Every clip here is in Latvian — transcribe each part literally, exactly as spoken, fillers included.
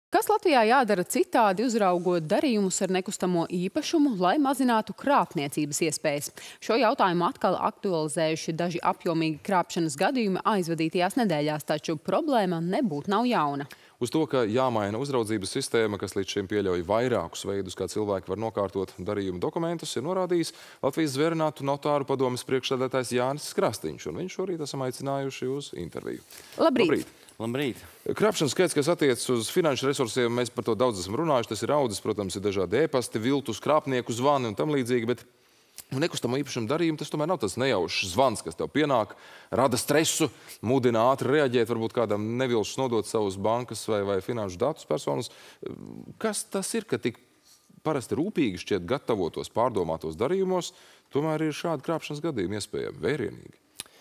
Kas Latvijā jādara citādi, uzraugot darījumus ar nekustamo īpašumu, lai mazinātu krāpniecības iespējas? Šo jautājumu atkal aktualizējuši daži apjomīgi krāpšanas gadījumi aizvadītajās nedēļās, taču problēma nebūtu nav jauna. Uz to, ka jāmaina uzraudzības sistēma, kas līdz šim pieļauj vairākus veidus, kā cilvēki var nokārtot darījumu dokumentus, ir norādījis Latvijas zvērinātu notāru padomes priekšsēdētājs Jānis Krastīņš, un viņš šorīt esam aicinājuši uz interviju. Labrīt! Labrīt. Labrīt. Krāpšanas skaits, kas attiecas uz finanšu resursiem, mēs par to daudz esam runājuši, tas ir audzis, protams, ir dažādi e-pasti, viltus, krāpnieku zvani un tam līdzīgi, bet nekustamo īpašumu darījumu tas tomēr nav tas nejaušs zvans, kas tev pienāk, rada stresu, mudina ātri reaģēt, varbūt kādam nevilšas nodot savus bankas vai, vai finanšu datus personas. Kas tas ir, ka tik parasti rūpīgi šķiet gatavotos, pārdomātos darījumos, tomēr ir šādi krāpšanas gadījumi iespējami, vērienīgi?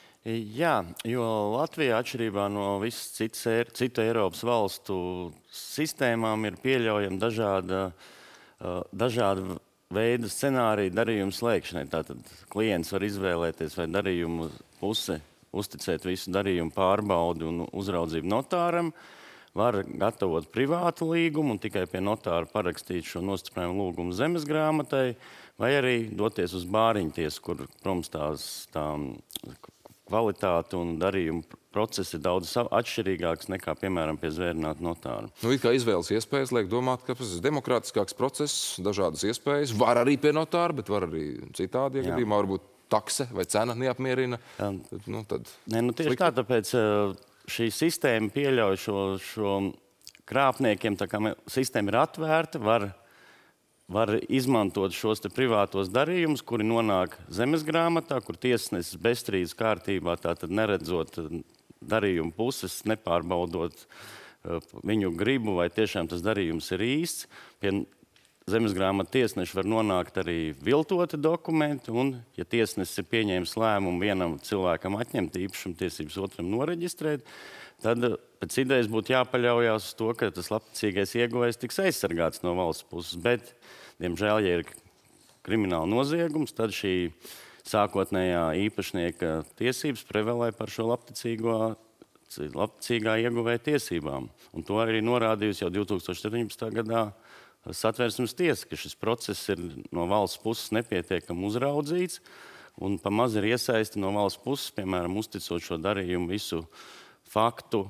Jā, jo Latvijā atšķirībā no visas citas, citu Eiropas valstu sistēmām ir pieļaujama dažāda, dažāda veida scenārija darījumu slēgšanai. Tātad klients var izvēlēties vai darījumu puse uzticēt visu darījumu pārbaudi un uzraudzību notāram, var gatavot privātu līgumu un tikai pie notāra parakstīt šo nostiprinājumu lūgumu zemes grāmatai, vai arī doties uz bāriņtiesu, kur, protams, tās tā kvalitāte un darījuma procesi ir daudz atšķirīgāks nekā, piemēram, pie zvērināta notāra. Nu, it kā izvēles iespējas liek domāt, ka tas ir demokrātiskāks process, dažādas iespējas, var arī pie notāra, bet var arī citādi, ja gadījumā varbūt takse vai cena neapmierina. Nu, tad Nē, nu tieši tā, tāpēc šī sistēma pieļauj šo, šo krāpniekiem, tā kā sistēma ir atvērta, var var izmantot šos te privātos darījumus, kuri nonāk zemes grāmatā, kur tiesnesis bezstrīdus kārtībā, tātad neredzot darījumu puses, nepārbaudot viņu gribu, vai tiešām tas darījums ir īsts. Pie zemes grāmata tiesneša var nonākt arī viltoti dokumenti, un, ja tiesnesis ir pieņēmis lēmumu vienam cilvēkam atņemt īpašumu tiesības, otram noreģistrēt, tad pēc idejas būtu jāpaļaujās uz to, ka tas labticīgais ieguvējs tiks aizsargāts no valsts puses. Bet, diemžēl, ja ir krimināla noziegums, tad šī sākotnējā īpašnieka tiesības prevalē par šo labticīgo, labticīgā ieguvēja tiesībām. Un to arī norādījusi jau divi tūkstoši septiņpadsmitā gadā Satversmes tiesa, ka šis process ir no valsts puses nepietiekami uzraudzīts un pa maz ir iesaisti no valsts puses, piemēram, uzticot šo darījumu visu faktu,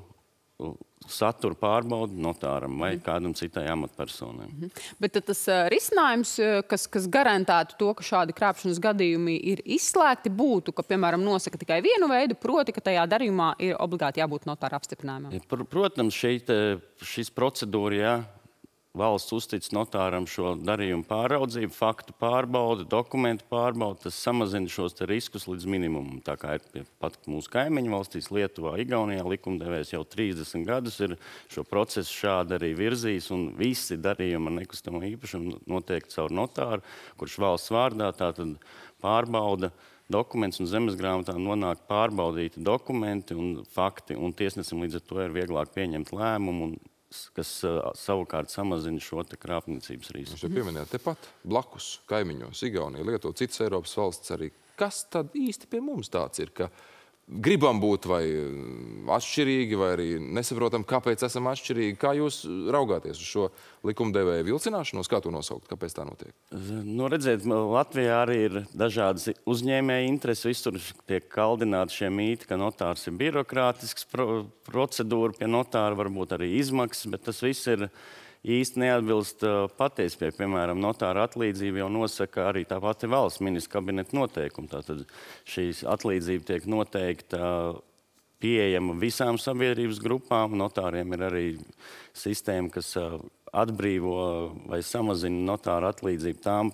saturu pārbaudu notāram vai kādam citai amatpersonai. Bet tad tas risinājums, kas, kas garantētu to, ka šādi krāpšanas gadījumi ir izslēgti, būtu, ka, piemēram, nosaka tikai vienu veidu, proti, ka tajā darījumā ir obligāti jābūt notāra apstiprinājumam. Protams, šeit, šis procedūra, jā, valsts uztic notāram šo darījumu pāraudzību, faktu pārbaudu, dokumentu pārbaudu, tas samazina šos te riskus līdz minimumam. Tā kā ir pat mūsu kaimiņu valstīs, Lietuvā, Igaunijā, likumdevējs jau trīsdesmit gadus ir šo procesu šādi arī virzījis, un visi darījumi ar nekustamo īpašumu notiek caur notāru, kurš valsts vārdā tātad pārbauda dokuments, un zemes grāmatā nonāk pārbaudīti dokumenti un fakti, un tiesnesim līdz ar to ir vieglāk pieņemt lēmumu, un kas savukārt samazina šo te krāpniecības risku. Jūs jau pieminējāt tepat blakus kaimiņos, Igaunija, Lietuva, citas Eiropas valsts arī. Kas tad īsti pie mums tāds ir, ka gribam būt vai atšķirīgi, vai arī nesaprotam, kāpēc esam atšķirīgi? Kā jūs raugāties uz šo likumdevēju vilcināšanos? Kā to nosaukt? Kāpēc tā notiek? Nu, redziet, Latvijā arī ir dažādas uzņēmēja intereses. Visur tiek kaldināti šie mīti, ka notārs ir birokrātisks pro procedūra, pie notāra varbūt arī izmaksas, bet tas viss ir īsti neatbilst patiesībai. Piemēram, notāra atlīdzība jau nosaka arī tā pati valsts ministra kabineta noteikuma. Tātad šīs atlīdzība tiek noteikta pieejama visām sabiedrības grupām. Notāriem ir arī sistēma, kas atbrīvo vai samazina notāra atlīdzību tām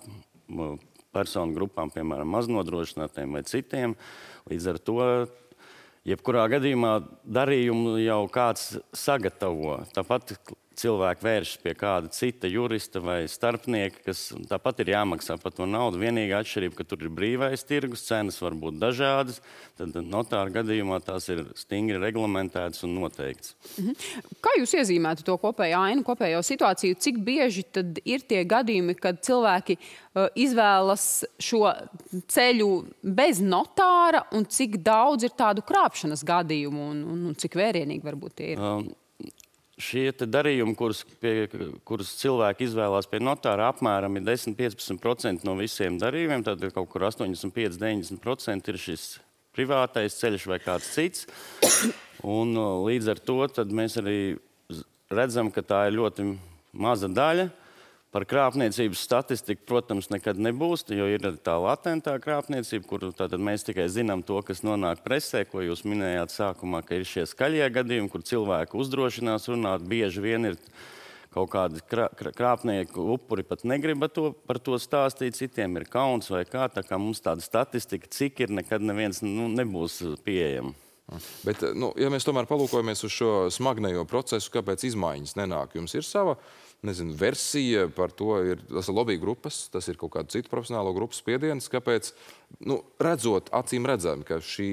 personu grupām, piemēram, maznodrošinātiem vai citiem. Līdz ar to jebkurā gadījumā darījumu jau kāds sagatavo. Tāpat cilvēki vēršas pie kāda cita jurista vai starpnieka, kas tāpat ir jāmaksā par to naudu. Vienīgā atšķirība, ka tur ir brīvais tirgus, cenas var būt dažādas, tad notāra gadījumā tās ir stingri reglamentētas un noteikts. Mhm. Kā jūs iezīmētu to kopējo ainu, kopējo situāciju? Cik bieži tad ir tie gadījumi, kad cilvēki uh, izvēlas šo ceļu bez notāra, un cik daudz ir tādu krāpšanas gadījumu, un, un, un cik vērienīgi varbūt tie ir? Um, šie te darījumi, kurus, pie, kurus cilvēki izvēlās pie notāra, apmēram ir desmit līdz piecpadsmit procenti no visiem darījumiem. Tad kaut kur astoņdesmit pieci līdz deviņdesmit procenti ir šis privātais ceļš vai kāds cits. Un līdz ar to tad mēs arī redzam, ka tā ir ļoti maza daļa. Par krāpniecības statistiku, protams, nekad nebūs, jo ir tā latentā krāpniecība, kur tātad mēs tikai zinām to, kas nonāk presē, ko jūs minējāt sākumā, ka ir šie skaļie gadījumi, kur cilvēki uzdrošinās runāt. Bieži vien ir kaut kādi krā, krāpnieku upuri pat negriba to, par to stāstīt, citiem ir kauns vai kā, tā kā mums tāda statistika, cik ir, nekad neviens nu, nebūs pieejama. Bet, nu, ja mēs tomēr palūkojamies uz šo smagnējo procesu, kāpēc izmaiņas nenāk, jums ir sava, nezinu, versija par to, ir, tas ir lobby grupas, tas ir kaut kāda cita profesionālo grupas spiediens, kāpēc, nu, redzot, acīm redzami, ka šī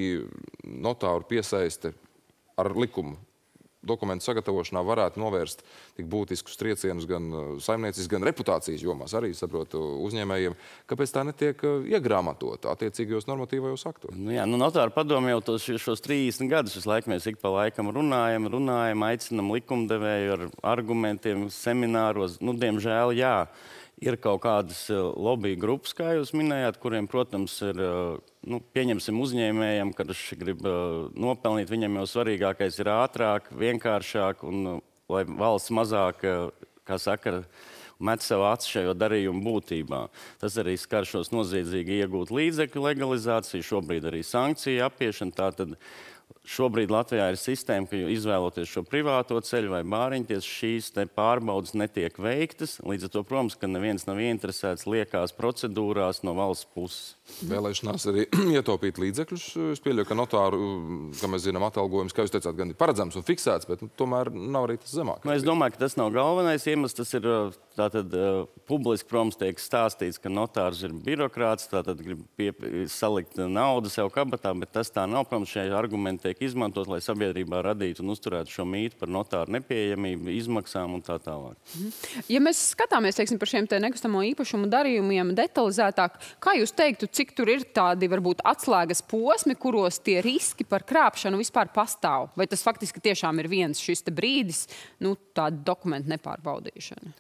notāru piesaiste ar likumu dokumentu sagatavošanā varētu novērst tik būtiskus triecienus gan saimnieciskas, gan reputācijas jomās, arī, saprotu, uzņēmējiem. Kāpēc tā netiek iegrāmatota attiecīgajos normatīvajos aktos? Nu, jā, nu, notāru padomi jau tos, šos trīsdesmit gadus visu laiku mēs ik pa laikam runājam, runājam, aicinam likumdevēju ar argumentiem, semināros. Nu, diemžēl, jā, ir kaut kādas lobby grupas, kā jūs minējāt, kuriem, protams, ir, nu, pieņemsim uzņēmējiem, kad viņš grib nopelnīt, viņam jau svarīgākais ir ātrāk, vienkāršāk un lai valsts mazāk, kā saka, met savu acu šajā darījuma būtībā. Tas arī skar šos noziedzīgi iegūt līdzekļu legalizāciju, šobrīd arī sankciju apiešanu. Tātad šobrīd Latvijā ir sistēma, ka izvēloties šo privāto ceļu vai bāriņties, šīs te pārbaudas netiek veiktas. Līdz ar to, protams, ka neviens nav ieinteresēts liekās procedūrās no valsts puses. Vēlēšanās arī ietaupīt līdzekļus. Es pieļauju, ka notāru, kā mēs zinām, atalgojums, kā jūs teicāt, gan ir paredzams un fiksēts, bet nu, tomēr nav arī tas zemākais. Nu, es domāju, ka tas nav galvenais iemesls. Tas ir tātad publiski, protams, tiek stāstīts, ka notārs ir birokrāts, tātad grib pie, salikt naudu sev kabatā, bet tas tā nav. Protams, šie argumenti tiek izmantot, lai sabiedrībā radītu un uzturētu šo mītu par notāru nepieejamību, izmaksām un tā tālāk. Ja mēs skatāmies, teiksim, par šiem te nekustamo īpašumu darījumiem detalizētāk, kā jūs teiktu, cik tur ir tādi, varbūt, atslēgas posmi, kuros tie riski par krāpšanu vispār pastāv? Vai tas faktiski tiešām ir viens šis te brīdis, nu, tāda dokumentu nepārbaudīšana?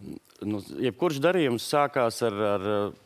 Nu, jebkurš darījums sākās ar, ar,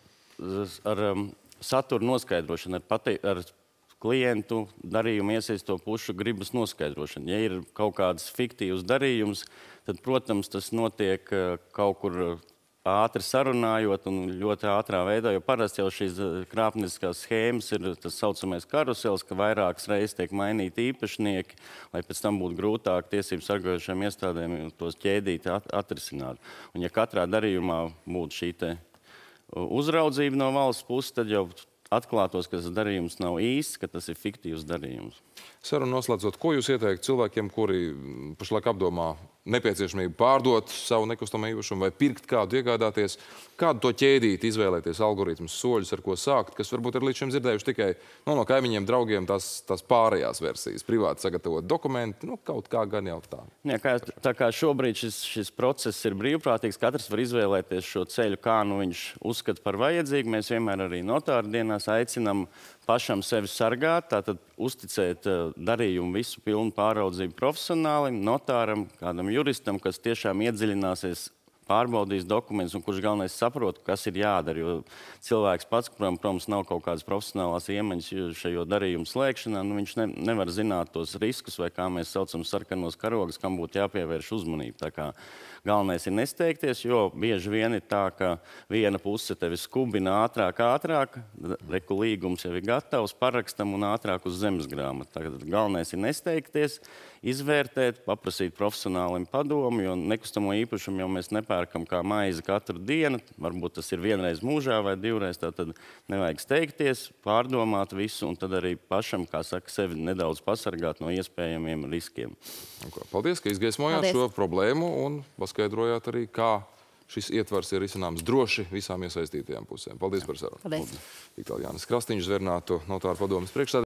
ar um, satura noskaidrošanu, ar, pati, ar klientu darījumu iesaisto pušu gribas noskaidrošanu. Ja ir kaut kāds fiktīvs darījums, tad, protams, tas notiek uh, kaut kur ātri sarunājot un ļoti ātrā veidā, jo parasti jau šīs krāpnieciskās schēmas ir tas saucamais karusels, ka vairākas reizes tiek mainīti īpašnieki, lai pēc tam būtu grūtāk tiesību sargājošajām iestādēm tos ķēdīt at atrisināt. Un ja katrā darījumā būtu šī te uzraudzība no valsts puses, tad jau atklātos, ka tas darījums nav īsts, ka tas ir fiktīvs darījums. Sarunu noslēdzot, ko jūs ieteiktu cilvēkiem, kuri pašlaik apdomā nepieciešamību pārdot savu nekustamo īpašumu vai pirkt kādu, iegādāties, kādu to ķēdīt, izvēlēties algoritmus, soļus, ar ko sākt, kas varbūt ir līdz šim dzirdējuši tikai no, no kaimiņiem, draugiem tās, tās pārējās versijas, privāti sagatavot dokumenti, nu, kaut kā gan jau tā. Jā, kā, tā kā šobrīd šis, šis process ir brīvprātīgs, katrs var izvēlēties šo ceļu, kā nu viņš uzskata par vajadzīgu. Mēs vienmēr arī notāru dienās aicinam pašam sevi sargāt, tātad uzticēt darījumu visu pilnu pāraudzību profesionālim, notāram, kādam juristam, kas tiešām iedziļināsies, pārbaudīs dokumentus un kurš galvenais saprot, kas ir jādara. Jo cilvēks pats, kuram, protams, nav kaut kādas profesionālās iemaņas šajo darījumu slēgšanā, nu, viņš ne, nevar zināt tos riskus vai, kā mēs saucam, sarkanos karogus, kam būtu jāpievērš uzmanība. Tā kā galvenais ir nesteigties, jo bieži vien ir tā, ka viena puse tevi skubina ātrāk, ātrāk, reku līgums jau ir gatavs, parakstam un ātrāk uz zemes grāmatu. Tagad galvenais ir nesteigties, izvērtēt, paprasīt profesionālim padomu, jo nekustamo īpašumu jau mēs nepērkam kā maizi katru dienu. Varbūt tas ir vienreiz mūžā vai divreiz, tad nevajag steigties, pārdomāt visu un tad arī pašam, kā saka, sevi nedaudz pasargāt no iespējamiem riskiem. Paldies, ka izgaismojāt šo problēmu un paskaidrojāt arī, kā šis ietvars ir risināms droši visām iesaistītajām pusēm. Paldies par sarunu. Paldies. Tik tālu Jānis Krastīņš, Zvērnātu notāru padomes priekšsēdētājs.